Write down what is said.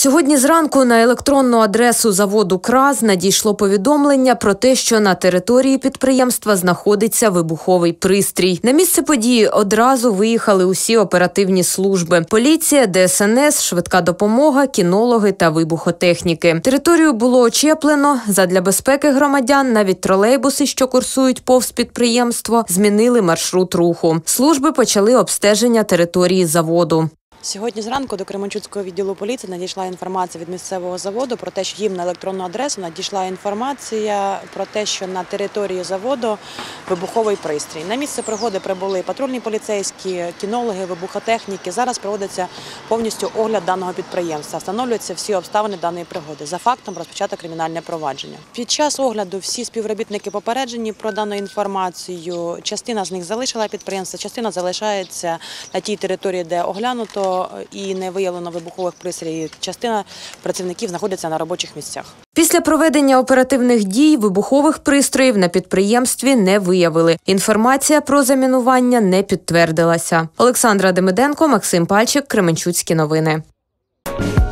Сьогодні зранку на електронну адресу заводу «КРАЗ» надійшло повідомлення про те, що на території підприємства знаходиться вибуховий пристрій. На місце події одразу виїхали усі оперативні служби – поліція, ДСНС, швидка допомога, кінологи та вибухотехніки. Територію було очеплено. Задля безпеки громадян навіть тролейбуси, що курсують повз підприємство, змінили маршрут руху. Служби почали обстеження території заводу. Сьогодні зранку до Кременчуцького відділу поліції надійшла інформація від місцевого заводу про те, що їм на електронну адресу надійшла інформація про те, що на території заводу вибуховий пристрій. На місце пригоди прибули патрульні поліцейські, кінологи, вибухотехніки. Зараз проводиться повністю огляд даного підприємства. Встановлюються всі обставини даної пригоди. За фактом розпочато кримінальне провадження. Під час огляду всі співробітники попереджені про дану інформацію. Частина з них залишила підприємство, частина залишається на тій території, де оглянуто і не виявлено вибухових пристроїв. Частина працівників знаходиться на робочих місцях. Після проведення оперативних дій вибухових пристроїв на підприємстві не виявили. Інформація про замінування не підтвердилася. Олександра Демиденко, Максим Пальчик, Кременчуцькі новини.